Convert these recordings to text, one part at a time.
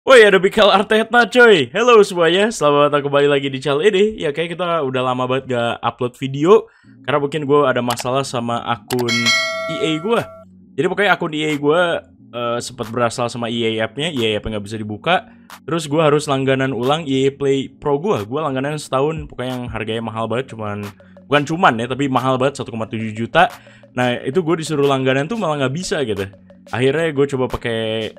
Woi, ada Mikel Arteta coy. Halo semuanya, selamat datang kembali lagi di channel ini. Ya kayak kita udah lama banget gak upload video karena mungkin gue ada masalah sama akun EA gue. Jadi pokoknya akun EA gue sempat berasal sama EA app-nya. EA app-nya gak bisa dibuka. Terus gue harus langganan ulang EA Play Pro gue. Gue langganan setahun, pokoknya yang harganya mahal banget. Bukan cuman ya, tapi mahal banget 1,7 juta. Nah itu gue disuruh langganan tuh malah gak bisa gitu. Akhirnya gue coba pakai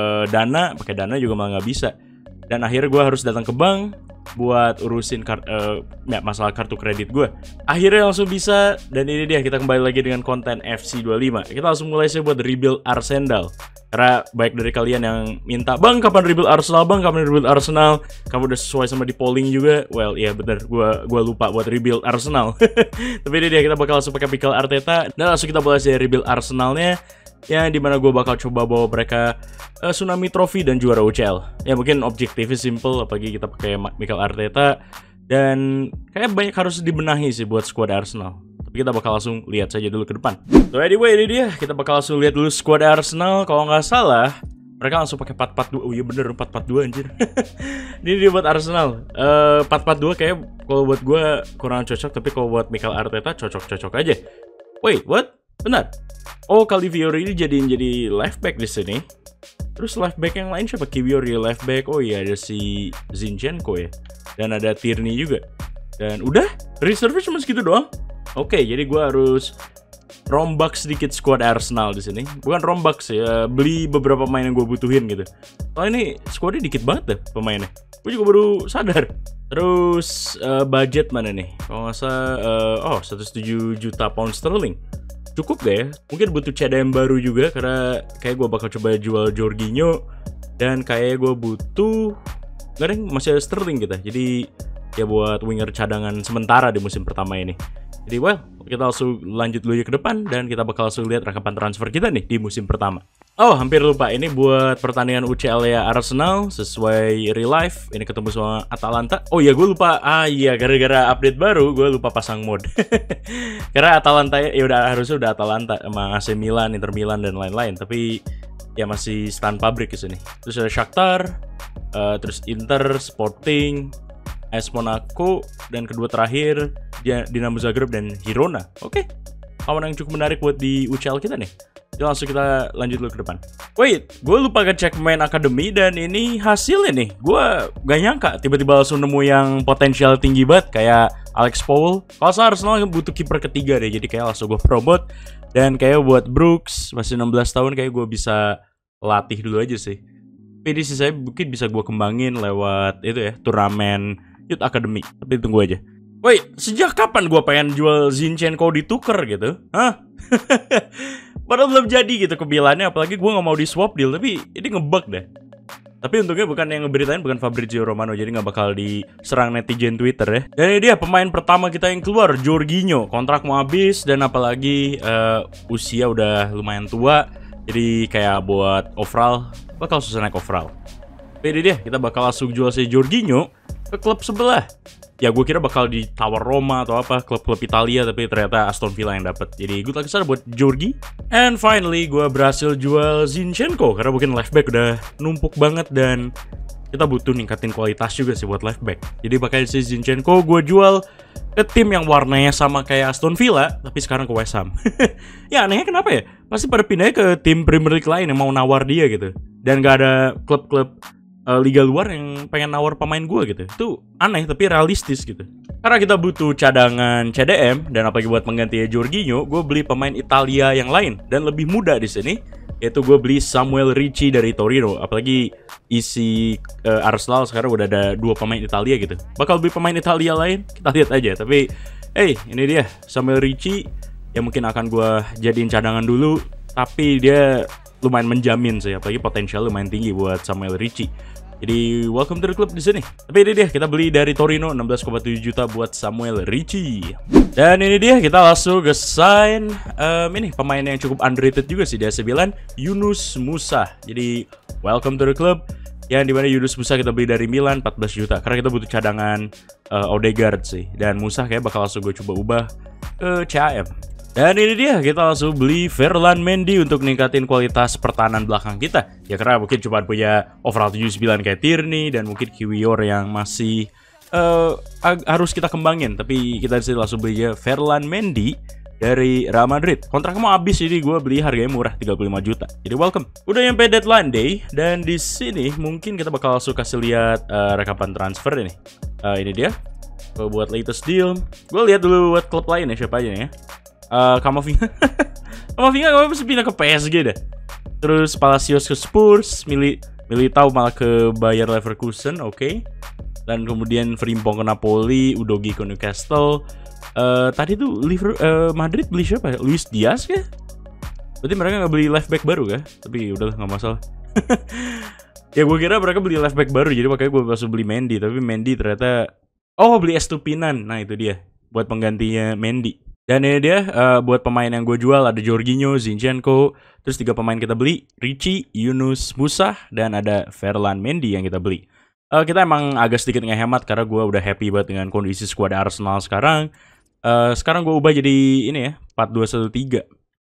dana juga malah nggak bisa. Dan akhirnya gue harus datang ke bank buat urusin masalah kartu kredit gue. Akhirnya langsung bisa, dan ini dia, kita kembali lagi dengan konten FC25. Kita langsung mulai sih buat rebuild Arsenal. Karena baik dari kalian yang minta, "Bang, kapan rebuild Arsenal? Bang, kapan rebuild Arsenal?" Kamu udah sesuai sama di polling juga. Well, iya bener, gue lupa buat rebuild Arsenal. Tapi ini dia, kita bakal langsung pakai Mikel Arteta. Dan langsung kita mulai sih rebuild Arsenalnya. Ya, dimana gue bakal coba bawa mereka Tsunami Trophy dan juara UCL. Ya mungkin objektifnya simple, apalagi kita pakai Mikel Arteta. Dan kayak banyak harus dibenahi sih buat squad Arsenal. Tapi kita bakal langsung lihat saja dulu ke depan. So anyway, ini dia, kita bakal langsung lihat dulu squad Arsenal. Kalau nggak salah, mereka langsung pakai 4-4-2. Oh iya bener, 4-4-2 anjir. Ini dia buat Arsenal. 4-4-2 kayak kalau buat gue kurang cocok, tapi kalau buat Mikel Arteta cocok-cocok aja. Wait, what? Benar. Oh, Calafiori ini jadi left back di sini. Terus left back yang lain siapa? Kiwiori left back. Oh iya, ada si Zinchenko ya. Dan ada Tierney juga. Dan udah, reserve cuma segitu doang. Oke, jadi gue harus rombak sedikit squad Arsenal di sini. Bukan rombak sih, beli beberapa pemain yang gue butuhin gitu. Oh ini squadnya dikit banget deh pemainnya. Gue juga baru sadar. Terus budget mana nih? Kalau nggak salah, 107 juta pound sterling. Cukup gak ya? Mungkin butuh CDM baru juga, karena kayak gue bakal coba jual Jorginho. Dan kayak gue butuh, nggak ada, masih ada Sterling kita. Jadi ya buat winger cadangan sementara di musim pertama ini. Jadi well, kita langsung lanjut dulu ke depan. Dan kita bakal langsung lihat rekapan transfer kita nih di musim pertama. Oh, hampir lupa, ini buat pertandingan UCL ya Arsenal sesuai real life. Ini ketemu sama Atalanta. Oh iya, gue lupa. Iya, gara-gara update baru gue lupa pasang mode. Karena Atalanta ya harusnya udah Atalanta sama AC Milan, Inter Milan dan lain-lain. Tapi ya masih stand pabrik di sini. Terus ada Shakhtar, terus Inter, Sporting, AS Monaco, dan kedua terakhir Dinamo Zagreb dan Girona. Oke. Kawan yang cukup menarik buat di UCL kita nih. Jadi langsung kita lanjut dulu ke depan. Wait, gue lupa ngecek main akademi, dan ini hasilnya nih. Gue gak nyangka tiba-tiba langsung nemu yang potensial tinggi banget kayak Alex Powell. Kalau saya Arsenal butuh kiper ketiga deh, jadi kayak langsung gue promote. Dan kayak buat Brooks, masih 16 tahun, kayak gue bisa latih dulu aja sih. Tapi di sisi saya mungkin bisa gue kembangin lewat itu ya, turnamen Youth Academy. Tapi tunggu aja. Wait, sejak kapan gue pengen jual Zinchenko ditukar gitu? Hah? Padahal belum jadi gitu kebilannya, apalagi gue gak mau di swap deal, tapi ini ngebug deh. Tapi untungnya bukan yang ngeberitain, bukan Fabrizio Romano, jadi gak bakal diserang netizen Twitter ya. Dan ini dia pemain pertama kita yang keluar, Jorginho. Kontrak mau habis, dan apalagi usia udah lumayan tua. Jadi kayak buat overall, bakal susah naik overall. Tapi ini dia, kita bakal langsung jual si Jorginho ke klub sebelah. Ya gue kira bakal ditawar Roma atau apa, klub-klub Italia, tapi ternyata Aston Villa yang dapat. Jadi good luck sana buat Jorgi. And finally gue berhasil jual Zinchenko, karena mungkin left back udah numpuk banget dan kita butuh ningkatin kualitas juga sih buat left back. Jadi pakai si Zinchenko gue jual ke tim yang warnanya sama kayak Aston Villa, tapi sekarang ke West Ham. Ya anehnya kenapa ya? Pasti pada pindahnya ke tim Premier League lain yang mau nawar dia gitu. Dan gak ada klub-klub liga luar yang pengen nawar pemain gue gitu. Itu aneh tapi realistis gitu. Karena kita butuh cadangan CDM, dan apalagi buat mengganti Jorginho, gue beli pemain Italia yang lain dan lebih muda di sini, yaitu gue beli Samuel Ricci dari Torino. Apalagi isi Arsenal sekarang udah ada 2 pemain Italia gitu. Bakal beli pemain Italia lain, kita lihat aja. Tapi ini dia Samuel Ricci, yang mungkin akan gue jadiin cadangan dulu. Tapi dia lumayan menjamin sih, apalagi potensial lumayan tinggi buat Samuel Ricci. Jadi welcome to the club di sini. Tapi ini dia, kita beli dari Torino 16,7 juta buat Samuel Ricci. Dan ini dia, kita langsung ke sign ini pemain yang cukup underrated juga sih di AC Milan, Yunus Musa. Jadi welcome to the club. Yang dimana Yunus Musa kita beli dari Milan 14 juta karena kita butuh cadangan Odegaard sih. Dan Musa kayak bakal langsung gue coba ubah ke CAM. Dan ini dia, kita langsung beli Ferland Mendy untuk ningkatin kualitas pertahanan belakang kita. Ya karena mungkin cuma punya overall 79 kayak Tierney dan mungkin Kiwior yang masih harus kita kembangin. Tapi kita disini langsung beli ya Ferland Mendy dari Real Madrid. Kontraknya mau habis, jadi gue beli harganya murah 35 juta. Jadi welcome. Udah nyampe deadline day dan di sini mungkin kita bakal langsung kasih lihat rekapan transfer ini. Ini dia. Buat latest deal. Gue lihat dulu buat klub lain ya, siapa aja nih ya. Kamavinga. Kamavinga gue mesti pindah ke PSG deh. Terus Palacios ke Spurs, Militao malah ke Bayer Leverkusen, oke. Dan kemudian Frimpong ke Napoli, Udogi ke Newcastle. Tadi tuh Madrid beli siapa ya? Luis Diaz ya? Berarti mereka nggak beli left back baru ya? Tapi udahlah, nggak masalah. Ya gue kira mereka beli left back baru, jadi makanya gue langsung beli Mendy. Tapi Mendy ternyata beli Estupinan. Nah itu dia, buat penggantinya Mendy. Dan ini dia buat pemain yang gue jual, ada Jorginho, Zinchenko. Terus 3 pemain kita beli, Richie, Yunus Musa, dan ada Ferland Mendy yang kita beli. Kita emang agak sedikit ngehemat karena gue udah happy banget dengan kondisi skuad Arsenal sekarang. Sekarang gue ubah jadi ini ya, 4-2-1-3.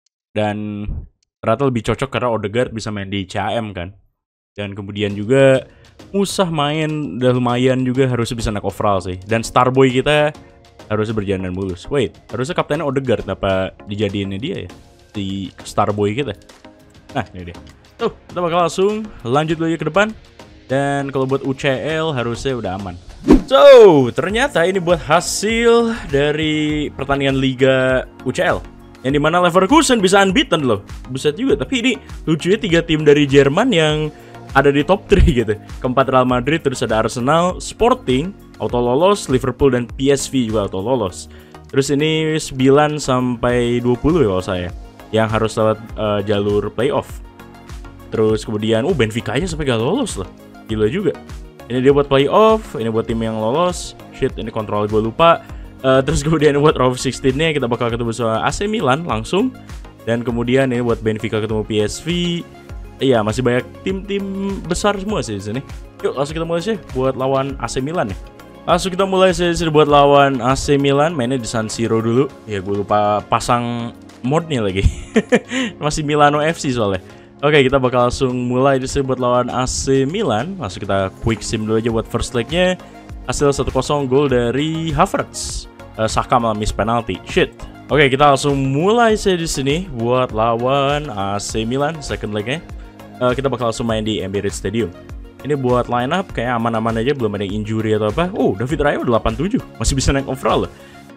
Dan ternyata lebih cocok karena Odegaard bisa main di CAM kan. Dan kemudian juga Musah main udah lumayan juga, harusnya bisa naik overall sih. Dan Starboy kita harusnya berjalan mulus. Wait, harusnya kaptennya Odegaard, apa dijadiinnya dia ya? Si Starboy kita. Nah, ini dia. Tuh, kita bakal langsung lanjut lagi ke depan. Dan kalau buat UCL harusnya udah aman. So, ternyata ini buat hasil dari pertandingan Liga UCL. Yang dimana Leverkusen bisa unbeaten loh. Buset juga, tapi ini lucunya 3 tim dari Jerman yang ada di top 3 gitu. Keempat Real Madrid, terus ada Arsenal, Sporting, auto lolos, Liverpool dan PSV juga auto lolos. Terus ini 9 sampai 20 ya kalau saya, yang harus lewat jalur playoff. Terus kemudian Benfica aja sampai gak lolos loh. Gila juga. Ini dia buat playoff, ini buat tim yang lolos. Shit, ini kontrol gue lupa. Terus kemudian buat round of 16-nya kita bakal ketemu sama AC Milan langsung. Dan kemudian ini buat Benfica ketemu PSV. Iya, masih banyak tim-tim besar semua sih di sini. Yuk, langsung kita mulai sih buat lawan AC Milan ya. Langsung kita mulai sih buat lawan AC Milan, mainnya di San Siro dulu. Ya, gue lupa pasang modnya lagi. Masih Milano FC soalnya. Oke, kita bakal langsung mulai di sini buat lawan AC Milan. Langsung kita quick sim dulu aja buat first leg-nya. Hasil 1-0 gol dari Havertz. Saka malah miss penalti. Shit. Oke, kita langsung mulai sih di sini buat lawan AC Milan second leg-nya. Kita bakal langsung main di Emirates Stadium. Ini buat line up kayak aman-aman aja, belum ada injury atau apa. David Raya udah 87, masih bisa naik overall loh.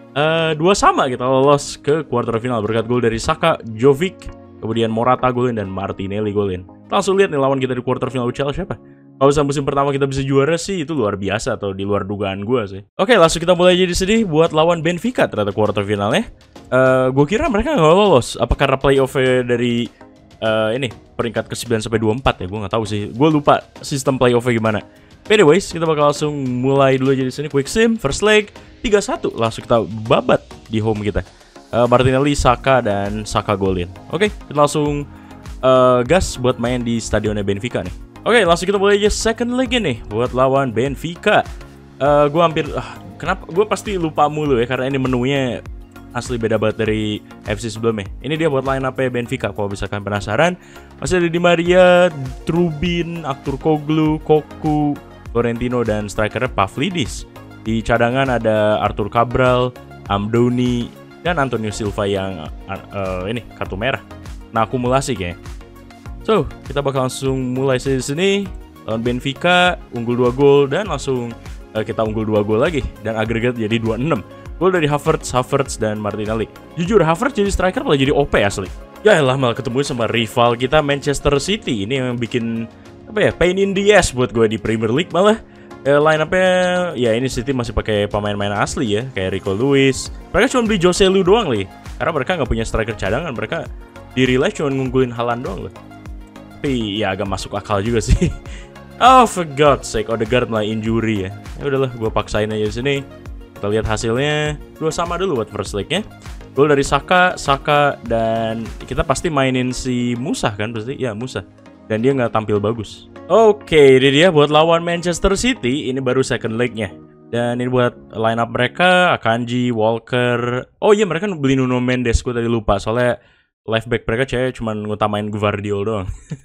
2 sama kita lolos ke quarter final berkat gol dari Saka, Jovic, kemudian Morata golin dan Martinelli golin. Langsung lihat nih lawan kita di quarter final UCL siapa. Kalau misalnya musim pertama kita bisa juara sih itu luar biasa atau di luar dugaan gue sih. Oke, langsung kita mulai aja di sini buat lawan Benfica ternyata quarter finalnya. Gue kira mereka nggak lolos. Apa karena playoff-nya dari ini peringkat ke-9 sampai 24 ya, gue nggak tahu sih. Gue lupa sistem playoff-nya gimana. Anyways, kita bakal langsung mulai dulu aja di sini quick sim first leg 3-1. Langsung kita babat di home kita. Martinelli, Saka dan Saka golin. Oke, kita langsung gas buat main di stadionnya Benfica nih. Oke, langsung kita mulai aja second leg nih buat lawan Benfica. Gue hampir kenapa gue pasti lupa mulu ya karena ini menunya asli beda banget dari FC sebelumnya. Ini dia buat line up-nya Benfica kalau misalkan penasaran. Masih ada Di Maria, Trubin, Artur Koglu, Koku, Florentino dan strikernya Pavlidis. Di cadangan ada Arthur Cabral, Amdoni dan Antonio Silva yang ini kartu merah. Nah, akumulasi kayaknya. So, kita bakal langsung mulai di sini lawan Benfica, unggul 2 gol dan langsung kita unggul 2 gol lagi dan agregat jadi 2-6. Gol dari Havertz dan Martinelli. Jujur Havertz jadi striker malah jadi OP asli. Ya elah, malah ketemu sama rival kita Manchester City. Ini yang bikin pain in the ass buat gue di Premier League malah. Line up-nya ya ini City masih pakai pemain-pemain asli ya, kayak Rico Lewis. Mereka cuma beli Joselu doang li. Karena mereka nggak punya striker cadangan, mereka di real life cuma ngunggulin Haaland doang loh. Tapi ya agak masuk akal juga sih. Oh for God's sake, Odegaard malah injury ya. Ya udahlah, gue paksain aja di sini. Kita lihat hasilnya. 2 sama dulu buat first leg-nya. Gol dari Saka dan kita pasti mainin si Musa kan pasti. Ya Musa. Dan dia nggak tampil bagus. Oke, ini dia buat lawan Manchester City. Ini baru second leg-nya. Dan ini buat line up mereka, Akanji, Walker. Oh iya, mereka beli Nuno Mendes, gue tadi lupa. Soalnya left back mereka cewek cuma ngutamain Gvardiol doang.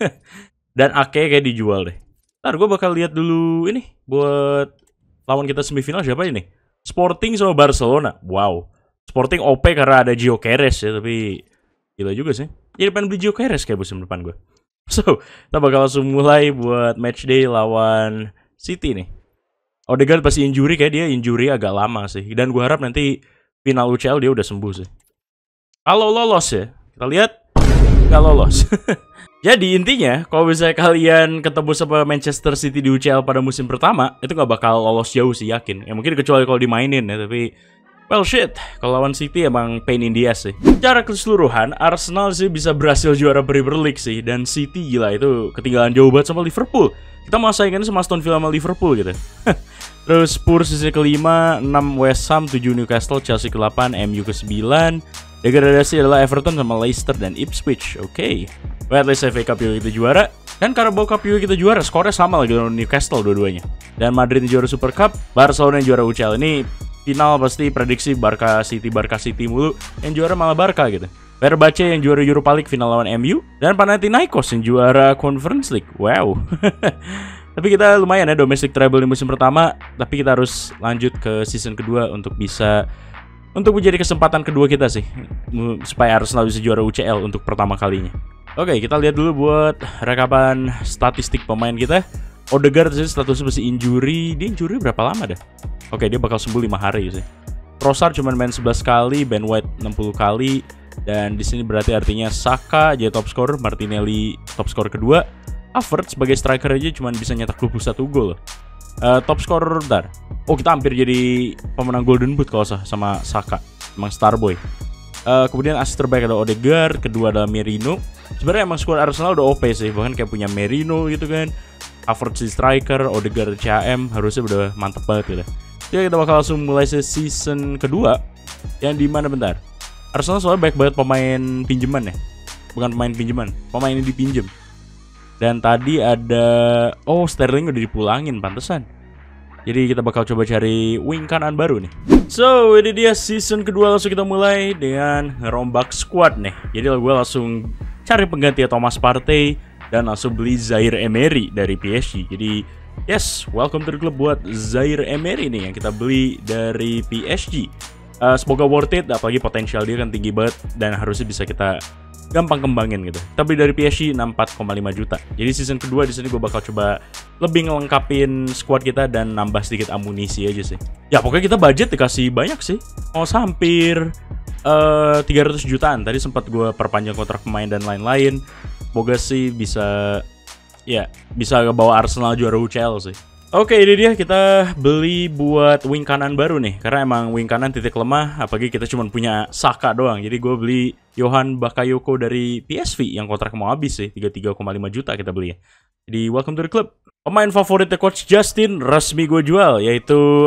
Dan Ake kayak dijual deh. Ntar gue bakal lihat dulu ini buat lawan kita semifinal siapa ini? Sporting sama Barcelona. Wow. Sporting OP karena ada Gio Keres ya, tapi gila juga sih. Jadi pengen beli Gio Keres kayak musim depan gue. So, kita bakal langsung mulai buat matchday lawan City nih. Odegaard pasti injury, kayak dia injury agak lama sih. Dan gue harap nanti final UCL dia udah sembuh sih. Kalau lolos ya, kita lihat nggak lolos. Jadi intinya, kalau misalnya kalian ketemu sama Manchester City di UCL pada musim pertama, itu nggak bakal lolos jauh sih, yakin. Ya mungkin kecuali kalau dimainin ya, tapi well shit, kalau lawan City emang pain in the ass sih. Secara keseluruhan, Arsenal sih bisa berhasil juara Premier League sih, dan City gila itu ketinggalan jauh banget sama Liverpool. Kita mau saingannya sama Aston Villa sama Liverpool gitu. Terus Spurs sisi kelima, 6 West Ham, 7 Newcastle, Chelsea ke-8, MU ke-9. Degradasi adalah Everton sama Leicester dan Ipswich. Oke. At least FA Cup juga kita juara. Dan Carabao Cup juga kita juara. Skornya sama lagi dengan Newcastle dua-duanya. Dan Madrid yang juara Super Cup, Barcelona yang juara UCL. Ini final pasti prediksi Barca City mulu. Yang juara malah Barca gitu. Fenerbahce yang juara Europa League final lawan MU. Dan Panathinaikos yang juara Conference League. Wow. Tapi kita lumayan ya domestic treble di musim pertama. Tapi kita harus lanjut ke season kedua untuk bisa... Untuk menjadi kesempatan kedua kita sih, supaya Arsenal bisa juara UCL untuk pertama kalinya. Oke, kita lihat dulu buat rekapan statistik pemain kita. Odegaard sih statusnya masih injury. Dia injury berapa lama dah? Oke, dia bakal sembuh 5 hari sih. Trossard cuma main 11 kali, Ben White 60 kali. Dan di sini berarti artinya Saka jadi top scorer, Martinelli top scorer kedua. Havertz sebagai striker aja cuma bisa nyetak 21 gol. Top scorer bentar. Oh, kita hampir jadi pemenang Golden Boot kalau sama Saka. Emang Starboy. Kemudian assist terbaik ada Odegaard, kedua ada Merino. Sebenarnya emang squad Arsenal udah OP sih, bahkan kayak punya Merino gitu kan. Havertz di striker, Odegaard CM, harusnya udah mantep banget gitu. Jadi kita bakal langsung mulai season kedua. Yang di mana bentar? Arsenal soalnya banyak banget pemain pinjaman ya. Bukan pemain pinjaman, pemain yang dipinjem. Dan tadi ada... Oh, Sterling udah dipulangin, pantesan. Jadi kita bakal coba cari wing kanan baru nih. So, ini dia season kedua, langsung kita mulai dengan ngerombak squad nih. Jadi gue langsung cari pengganti Thomas Partey dan langsung beli Zaire Emery dari PSG. Jadi, yes, welcome to the club buat Zaire Emery nih yang kita beli dari PSG. Semoga worth it, apalagi potensial dia kan tinggi banget dan harusnya bisa kita gampang kembangin gitu. Tapi dari PSG 64,5 juta. Jadi season kedua di sini gue bakal coba lebih ngelengkapin squad kita dan nambah sedikit amunisi aja sih. Ya pokoknya kita budget dikasih banyak sih. Oh, hampir 300 jutaan. Tadi sempat gue perpanjang kontrak pemain dan lain-lain. Semoga sih bisa ngebawa Arsenal juara UCL sih. Oke, ini dia kita beli buat wing kanan baru nih. Karena emang wing kanan titik lemah, apalagi kita cuma punya Saka doang. Jadi gue beli Johan Bakayoko dari PSV yang kontrak mau habis sih. 33,5 juta kita beli ya. Jadi welcome to the club. Pemain favoritnya Coach Justin resmi gue jual, yaitu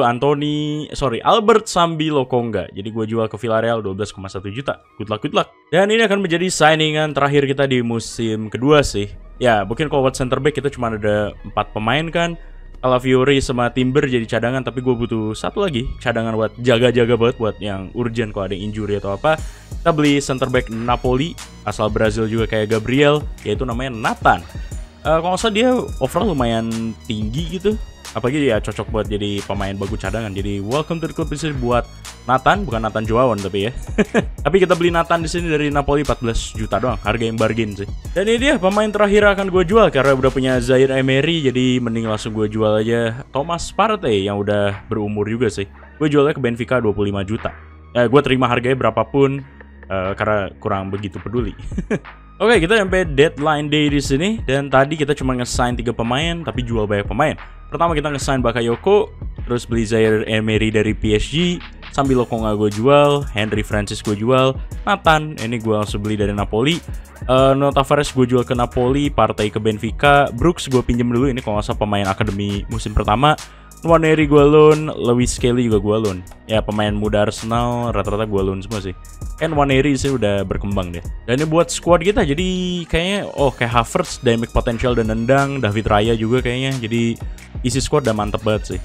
Albert Sambi Lokonga. Jadi gue jual ke Villarreal 12,1 juta. Good luck. Dan ini akan menjadi signingan terakhir kita di musim kedua sih. Ya, mungkin kalau buat center back kita cuma ada 4 pemain kan. Calafiori sama Timber jadi cadangan, tapi gue butuh satu lagi cadangan buat jaga-jaga banget buat yang urgent kalau ada injury atau apa. Kita beli center back Napoli, asal Brazil juga kayak Gabriel, yaitu namanya Nathan. Kalau nggak salah dia overall lumayan tinggi gitu, apalagi dia cocok buat jadi pemain bagus cadangan. Jadi welcome to the club disini buat Nathan, bukan Nathan Joawan tapi ya. Tapi kita beli Nathan di sini dari Napoli 14 juta doang, harga yang bargain sih. Dan ini dia pemain terakhir akan gue jual karena udah punya Zaire Emery, jadi mending langsung gue jual aja Thomas Partey yang udah berumur juga sih. Gue jualnya ke Benfica 25 juta. Gue terima harganya berapapun karena kurang begitu peduli. Oke, kita sampai deadline day di sini dan tadi kita cuma nge-sign 3 pemain tapi jual banyak pemain. Pertama kita nge-sign Bakayoko, terus beli Zaire Emery dari PSG, sambil Lokonga gue jual, Henry Francis gue jual, Nathan ini gue langsung beli dari Napoli, Nuno Tavares gue jual ke Napoli, Partey ke Benfica, Brooks gue pinjem dulu, ini kalau nggak salah pemain akademi musim pertama, Nwaneri gue loan, Lewis Kelly juga gue loan. Ya pemain muda Arsenal rata-rata gue loan semua sih. Kan Nwaneri sih udah berkembang deh. Dan ini buat squad kita jadi kayaknya kayak Havertz, dynamic potential dan nendang, David Raya juga kayaknya. Jadi isi squad udah mantep banget sih.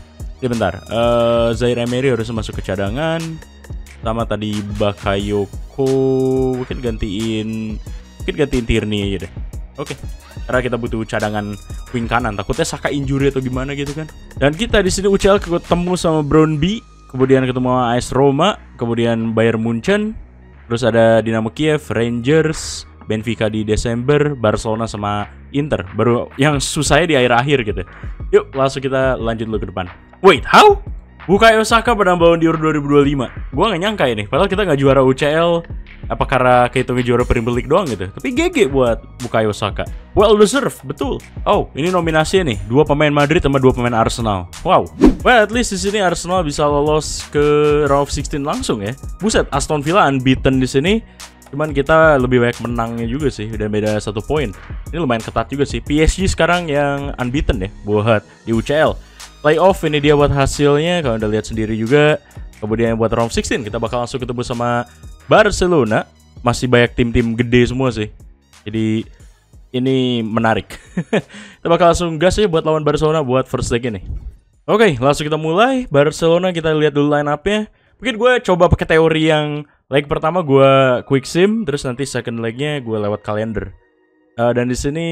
bentar. Zaire Emery harus masuk ke cadangan. Sama tadi Bakayoko mungkin gantiin Tierney aja deh. Oke. Karena kita butuh cadangan wing kanan. Takutnya Saka injury atau gimana gitu kan. Dan kita di sini UCL ketemu sama Brøndby, kemudian ketemu sama AS Roma, kemudian Bayern Munchen, terus ada Dinamo Kiev, Rangers, Benfica di Desember, Barcelona sama Inter. Baru yang susahnya di akhir-akhir gitu. Yuk, langsung kita lanjut dulu ke depan. Wait, how? Bukayo Saka pada Ballon d'Or 2025. Gua gak nyangka ini, padahal kita gak juara UCL. Apa karena kehitungnya juara Premier League doang gitu. Tapi GG buat Bukayo Saka. Well deserved, betul. Oh, ini nominasinya nih, 2 pemain Madrid sama 2 pemain Arsenal. Wow. Well, at least di sini Arsenal bisa lolos ke round of 16 langsung ya. Buset, Aston Villa unbeaten di sini. Cuman kita lebih banyak menangnya juga sih, udah beda 1 poin. Ini lumayan ketat juga sih. PSG sekarang yang unbeaten ya buat di UCL. Playoff ini dia buat hasilnya, kalau udah lihat sendiri juga. Kemudian buat round 16 kita bakal langsung ketemu sama Barcelona. Masih banyak tim-tim gede semua sih. Jadi ini menarik. Kita bakal langsung gas aja buat lawan Barcelona buat first leg ini. Oke, langsung kita mulai. Barcelona kita lihat dulu line up-nya. Mungkin gue coba pakai teori yang leg pertama gue quick sim, terus nanti second legnya gue lewat kalender. Dan di sini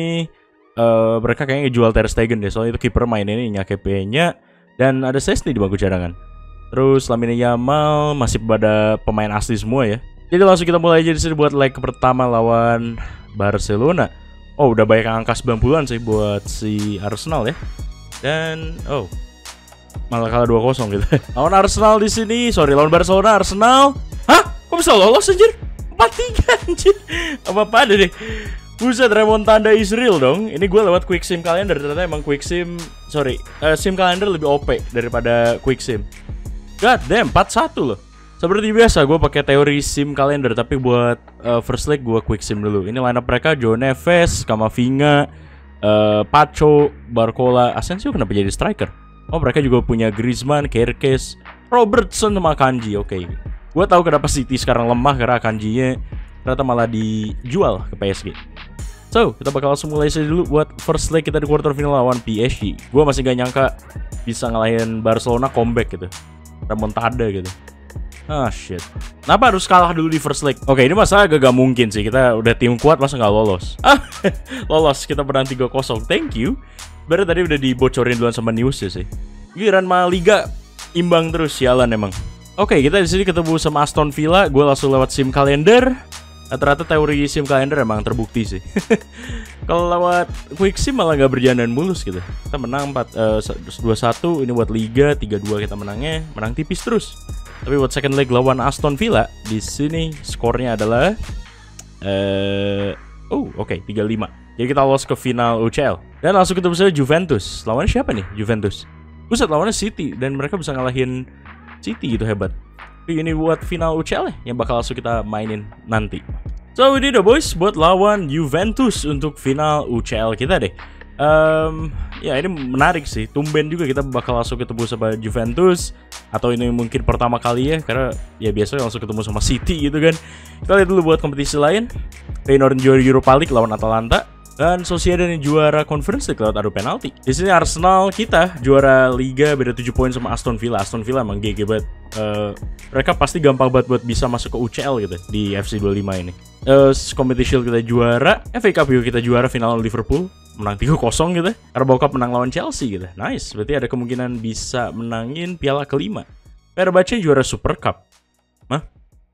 mereka kayaknya jual Ter Stegen deh, soalnya itu kiper main ini KP-nya. Dan ada Szczęsny di bangku cadangan. Terus Lamine Yamal masih pada pemain asli semua ya. Jadi langsung kita mulai aja di sini buat leg pertama lawan Barcelona. Oh, udah banyak yang angka 90-an sih buat si Arsenal ya. Dan malah kalah 2-0 gitu. Lawan Arsenal di sini, lawan Barcelona Arsenal. Hah? Kok bisa lolos anjir? 4-3 anjir. Apa-apa ada deh. Buset, remontada Israel dong. Ini gue lewat quick sim calendar. Ternyata emang quick sim, sim calendar lebih OP daripada quick sim. God damn, 4-1 loh. Seperti biasa gue pakai teori sim calendar, tapi buat first leg gue quick sim dulu. Ini lineup mereka: João Neves, Camavinga, Pacho, Barcola, Asensio kenapa jadi striker? Oh, mereka juga punya Griezmann, Kerkez, Robertson sama Kanji. Oke. Gue tahu kenapa City sekarang lemah karena Kanjinya ternyata malah dijual ke PSG. So, kita bakal langsung mulai saja dulu buat first leg kita di quarter final lawan PSG. Gue masih gak nyangka bisa ngalahin Barcelona comeback gitu. Remontada gitu. Ah shit. Kenapa harus kalah dulu di first leg? Oke, ini masalah gak mungkin sih. Kita udah tim kuat masa gak lolos. Lolos, kita menang 3-0. Thank you. Berarti tadi udah dibocorin duluan sama news ya sih. Giliran malah Liga imbang terus, sialan emang. Oke, kita di sini ketemu sama Aston Villa. Gue langsung lewat sim calendar. Ternyata teori sim calendar emang terbukti sih. Kalau lewat quick sim malah gak berjalan dan mulus gitu. Kita menang 2-1. Ini buat Liga 3-2 kita menangnya. Menang tipis terus. Tapi buat second leg lawan Aston Villa, di sini skornya adalah 3-5. Jadi kita lolos ke final UCL. Dan langsung ketemu sama Juventus. Lawannya siapa nih Juventus? Buset, lawannya City. Dan mereka bisa ngalahin City gitu, hebat. Tapi ini buat final UCL ya, yang bakal langsung kita mainin nanti. So ini udah boys buat lawan Juventus untuk final UCL kita deh. Ya ini menarik sih. Tumben juga kita bakal langsung ketemu sama Juventus. Atau ini mungkin pertama kali ya, karena ya biasanya langsung ketemu sama City gitu kan. Kita lihat dulu buat kompetisi lain. Feyenoord juara Europa League lawan Atalanta. Dan Sociedad yang juara Conference League lewat adu penalti. Di sini Arsenal kita juara Liga beda 7 poin sama Aston Villa. Aston Villa emang GG banget. Mereka pasti gampang banget buat bisa masuk ke UCL gitu di FC 25 ini. Community Shield kita juara, FA Cup juga kita juara final Liverpool, menang 3-0 gitu. Carabao Cup menang lawan Chelsea gitu. Nice, berarti ada kemungkinan bisa menangin piala kelima. Fenerbahce juara Super Cup. Hah?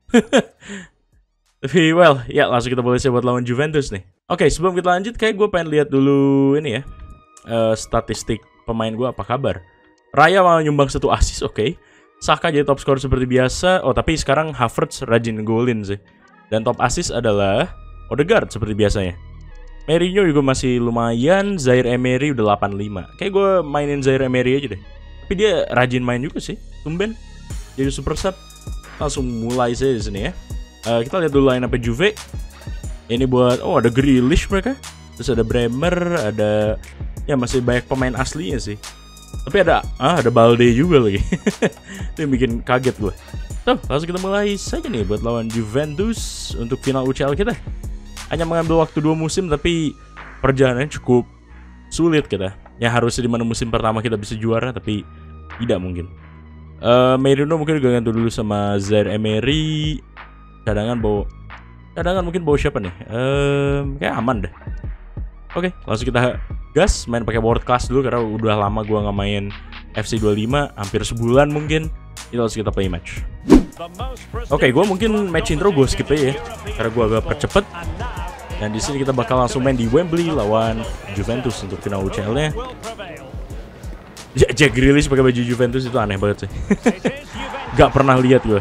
Tapi well, ya langsung kita boleh buat lawan Juventus nih. Oke, sebelum kita lanjut, kayak gue pengen lihat dulu ini ya, statistik pemain gue apa kabar. Raya malah nyumbang 1 assist, oke. Saka jadi top skor seperti biasa. Oh, tapi sekarang Havertz rajin golin sih. Dan top assist adalah Odegaard seperti biasanya. Mourinho juga masih lumayan. Zaire Emery udah 85. Kayak gue mainin Zaire Emery aja deh. Tapi dia rajin main juga sih, tumben. Jadi super sub. Langsung mulai saja di sini ya. Kita lihat dulu line-up Juve. Ini buat, ada Grealish mereka. Terus ada Bremer, ada ya masih banyak pemain aslinya sih. Tapi ada Balde juga lagi. Itu yang bikin kaget gue. Tuh, langsung kita mulai saja nih buat lawan Juventus untuk final UCL kita. Hanya mengambil waktu 2 musim, tapi perjalanannya cukup sulit kita. Ya harusnya di mana musim pertama kita bisa juara, tapi Tidak mungkin. Merino mungkin ganti dulu sama Zaire Emery. Cadangan mungkin bawa siapa nih? Kayak aman deh. Oke, langsung kita gas main pakai world class dulu karena udah lama gua nggak main FC 25, hampir sebulan mungkin. Itu langsung kita play match. Oke, gua mungkin match intro gue skip aja ya karena gua agak percepet. Dan di sini kita bakal langsung main di Wembley lawan Juventus untuk final UCL-nya. Jack Grealish pakai baju Juventus itu aneh banget sih. Gak pernah lihat gue.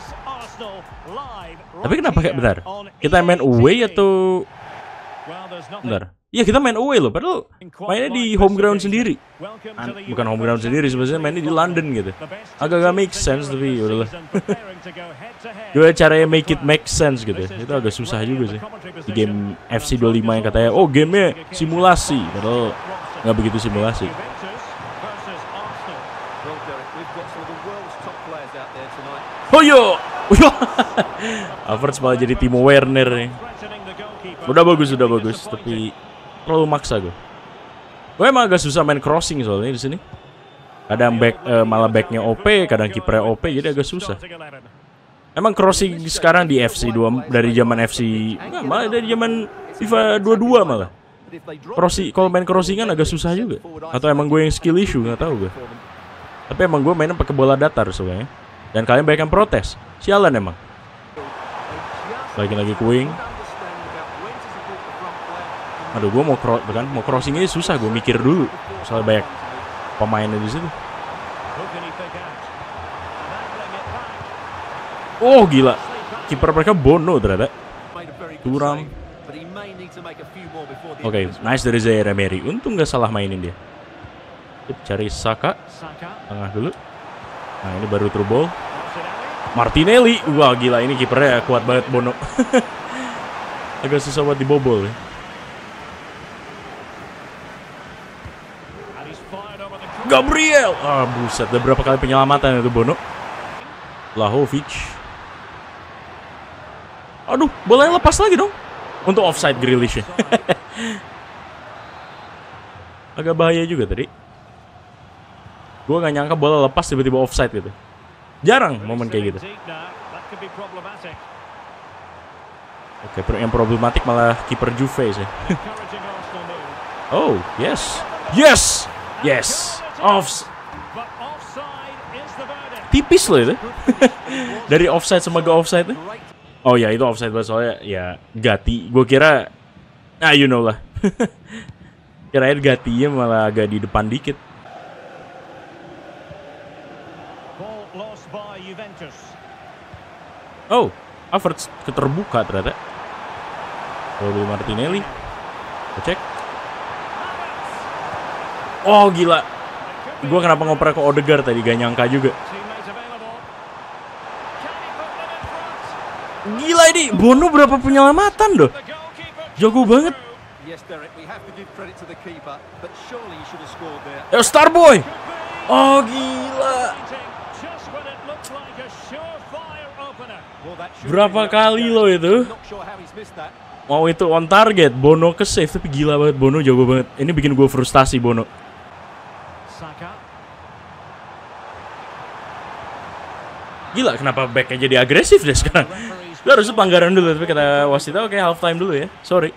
Tapi kenapa kayak bentar? Kita main away atau bentar? Iya kita main away loh, padahal mainnya di home ground sendiri. Bukan home ground sendiri, sebenarnya mainnya di London gitu. Agak-agak make sense tapi udahlah. Gue caranya make sense gitu. Itu agak susah juga sih. Di game FC 25 yang katanya, oh gamenya simulasi, padahal nggak begitu simulasi. Oh yo, Havertz malah jadi Timo Werner nih. Udah bagus, tapi terlalu maksa gue. Gue emang agak susah main crossing soalnya di sini. Kadang malah backnya OP, kadang kipernya OP, jadi agak susah. Emang crossing sekarang di FC 2 dari zaman FC, malah dari zaman FIFA 22 malah. Kalau main crossingan agak susah juga. Atau emang gue yang skill issue, nggak tahu gue. Tapi emang gue mainnya pakai bola datar soalnya. Dan kalian banyak yang protes. Sialan emang. Lagi ke wing. Aduh, gue mau crossing aja susah, gue mikir dulu. Soalnya banyak pemainnya di situ. Oh gila, kiper mereka Bono ternyata. Turam. Oke, nice dari Zaire Emery. Untung nggak salah mainin dia. Cari Saka, tengah dulu. Nah ini baru through ball. Martinelli, wah gila ini kipernya kuat banget Bono. Agak susah buat dibobol ya. Gabriel, buset, ada berapa kali penyelamatan itu Bono. Vlahovic. Aduh, bolanya lepas lagi dong. Untuk offside Grealish ya. Agak bahaya juga tadi. Gue gak nyangka bola lepas tiba-tiba offside gitu. Jarang momen kayak gitu. Oke, yang problematik malah kiper Juve sih. Oh, yes. Tipis loh itu. Dari offside sama gak offside. Oh ya, itu offside banget soalnya ya Gatti. Gue kira you know lah. Kirain Gatti-nya malah agak di depan dikit. Oh, Havertz keterbuka ternyata. Lalu Martinelli. Cek. Oh gila. Gue kenapa ngoper ke Odegaard tadi, gak nyangka juga. Gila ini, Bono berapa penyelamatan doh. Jago banget. Yo Starboy. Oh gila. Berapa kali lo itu? Mau itu on target, Bono ke save, tapi gila banget Bono, jago banget. Ini bikin gue frustasi Bono. Gila, kenapa backnya jadi agresif deh sekarang? Lu harusnya pelanggaran dulu, tapi kata wasitnya oke half time dulu ya. Sorry.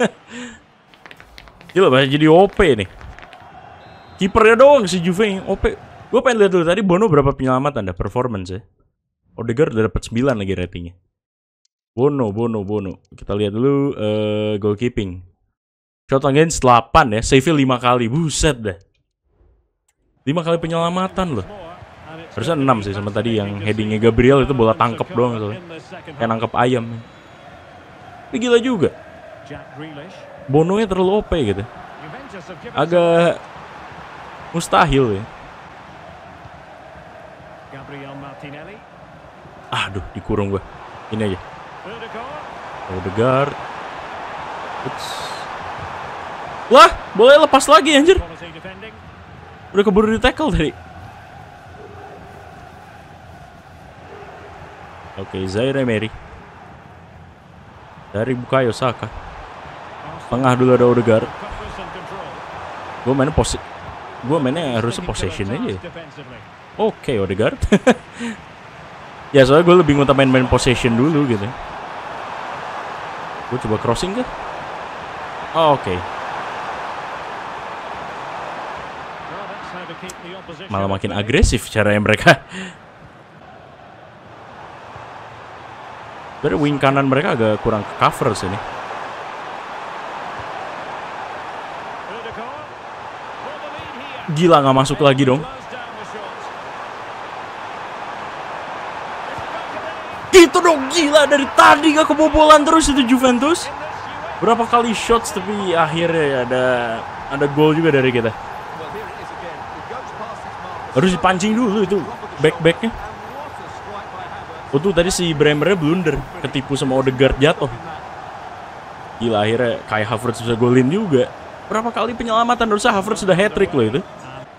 Gila, bahasa jadi OP nih. Kipernya doang si Juve OP. Gue pengen lihat dulu tadi Bono berapa penyelamatan dah performance ya. Odegaard udah dapat 9 lagi ratingnya. Bono. Kita lihat dulu goalkeeping. Shot against 8 ya, save 5 kali. Buset dah. 5 kali penyelamatan loh. Harusnya 6 sih sama tadi yang headingnya Gabriel itu bola tangkep doang soalnya. Kayak nangkep ayam. Tapi gila juga. Bono-nya terlalu OP gitu. Agak mustahil ya. Aduh, dikurung gue. Ini aja. Odegaard. Wah, boleh lepas lagi anjir. Udah keburu di tackle tadi. Oke, Zaire Emery. Dari Bukayo Saka. Tengah dulu ada Odegaard. Gue main Gue mainnya harusnya possession aja. Oke, Odegaard. Ya soalnya gue lebih ngutamain main possession dulu gitu. Gue coba crossing kan? Oke. Malah makin agresif caranya mereka. Dari wing kanan mereka agak kurang cover sini. Gila, nggak masuk lagi dong. Gitu dong, gila, dari tadi gak kebobolan terus itu Juventus. Berapa kali shots tapi akhirnya ada gol juga dari kita. Harus dipancing dulu itu back-backnya. Oh tuh tadi si Bremernya blunder, ketipu sama Odegaard jatuh. Gila, akhirnya Kai Havertz bisa golin juga. Berapa kali penyelamatan, harusnya Havertz sudah hat-trick loh itu.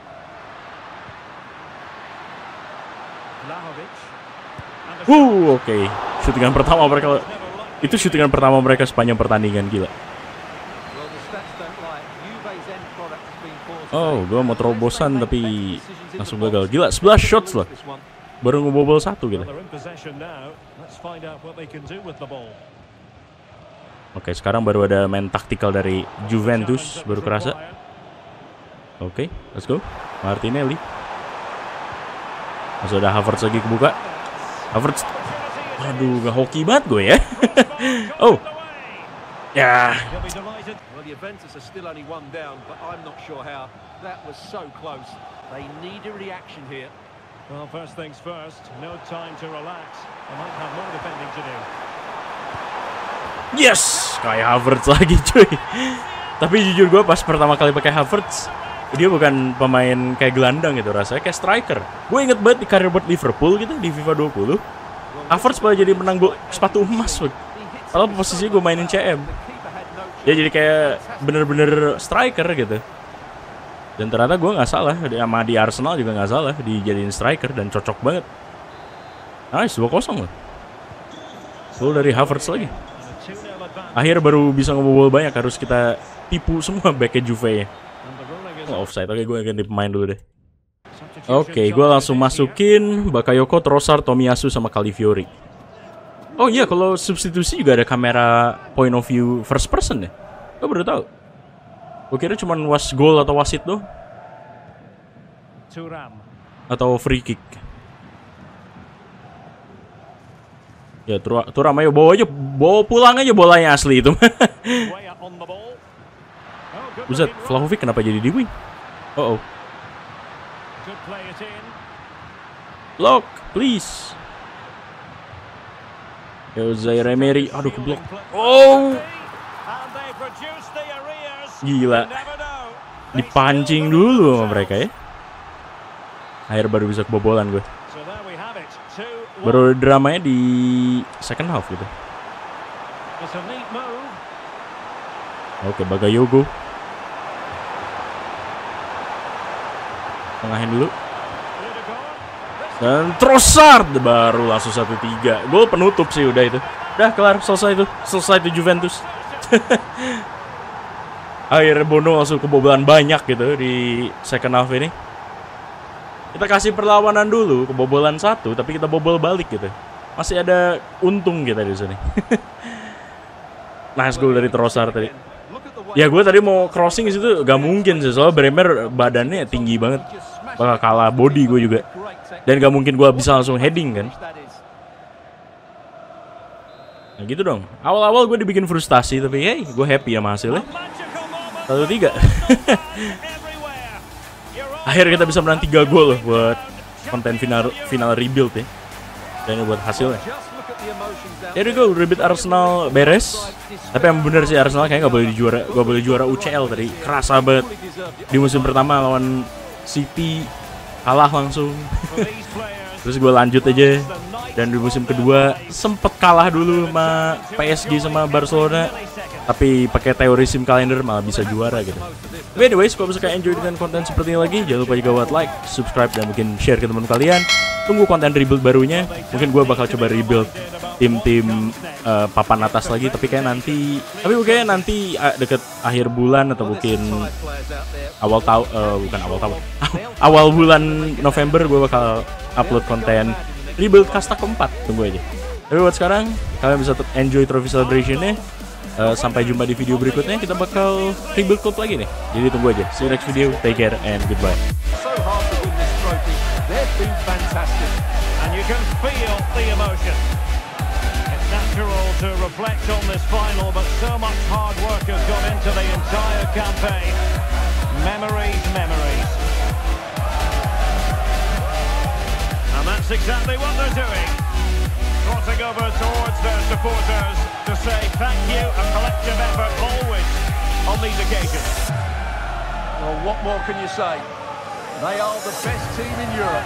Oke. Syutingan pertama mereka. Itu syutingan pertama mereka sepanjang pertandingan, gila. Oh, gue mau terobosan tapi langsung gagal. Gila, 11 shots loh. Baru ngebobol 1 gitu. Oke, sekarang baru ada main taktikal dari Juventus, baru kerasa. Oke, let's go. Martinelli. Masih ada Havertz lagi kebuka. Havertz. Aduh, gak hoki banget gue ya. Oh. Ya. Yes, kayak Havertz lagi cuy. Tapi jujur gue pas pertama kali pakai Havertz, dia bukan pemain kayak gelandang gitu, rasanya kayak striker. Gue inget banget di karir buat Liverpool gitu di FIFA 20. Havertz malah jadi menang gol sepatu emas. Kalau posisinya gue mainin CM. Dia jadi kayak bener-bener striker gitu. Dan ternyata gue nggak salah, sama di Arsenal juga nggak salah dijadiin striker dan cocok banget. Nice, 2-0 loh. Gol dari Havertz lagi. Akhir baru bisa ngebobol banyak, harus kita tipu semua backnya Juve ya. Oh, offside. Oke, gue ganti pemain dulu deh. Oke, gue langsung masukin Bakayoko, Trossard, Tomiyasu sama Calafiori. Oh iya, kalau substitusi juga ada kamera point of view first person ya. Gue baru tahu. Gue kira cuma gol atau wasit doh. Atau free kick. Ya, Thuram ayo bawa pulang aja bolanya asli itu. Buset, Vlahovic kenapa jadi di wing? Oh. Lock, please. Yo, Zaire Emery, aduh keblok. Oh. Gila. Dipancing dulu sama mereka ya. Akhir baru bisa kebobolan gue. Baru dramanya di second half gitu. Oke, Bakayoko. Tengahin dulu. Dan Trossard baru langsung 1-3. Gol penutup sih udah itu. Udah kelar, selesai itu. Selesai itu Juventus. Akhirnya Bono langsung kebobolan banyak gitu di second half ini. Kita kasih perlawanan dulu, kebobolan 1, tapi kita bobol balik gitu. Masih ada untung kita di sini. Nice goal dari Trossard tadi. Ya gue tadi mau crossing di situ gak mungkin sih, soalnya Bremer badannya tinggi banget. Bakal kalah body gue juga. Dan gak mungkin gue bisa langsung heading kan. Nah gitu dong. Awal-awal gue dibikin frustasi, tapi hey, gue happy sama hasilnya. 1-3. Akhirnya kita bisa menang 3 gol loh buat konten final rebuild ya. Dan buat hasilnya. Jadi gue rebuild Arsenal beres. Tapi yang bener sih Arsenal kayaknya gak boleh juara UCL tadi. Kerasa banget. Di musim pertama lawan City kalah langsung. Terus gue lanjut aja. Dan di musim kedua sempet kalah dulu sama PSG sama Barcelona. Tapi pakai teori sim kalender malah bisa juara gitu. But anyways, kalau misalkan enjoy dengan konten seperti ini lagi, jangan lupa juga buat like, subscribe, dan mungkin share ke teman kalian. tunggu konten rebuild barunya. Mungkin gue bakal coba rebuild tim-tim papan atas lagi, tapi kayak nanti deket akhir bulan atau mungkin awal tahun, bukan awal tahun, awal bulan November gue bakal upload konten rebuild kasta keempat. Tunggu aja. Tapi buat sekarang kalian bisa tetap enjoy trophy celebration-nya. Sampai jumpa di video berikutnya, kita bakal rebuild club lagi nih. Jadi tunggu aja. See you next video. Take care and goodbye. So hard to win this trophy. They've been fantastic. And you can feel the emotion. It's natural to reflect on this final, but so much hard work has gone into the entire campaign. Memories, memories. And that's exactly what they're doing. Crossing over towards their supporters to say thank you, a collective effort always on these occasions. Well, what more can you say? They are the best team in Europe.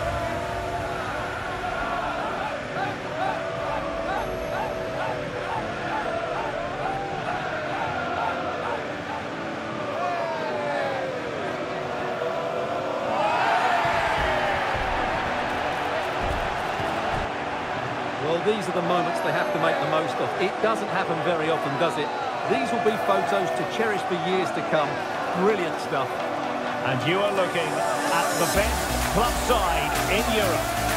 Well, these are the moments they have to make the most of. It doesn't happen very often, does it? These will be photos to cherish for years to come. Brilliant stuff. And you are looking at the best club side in Europe.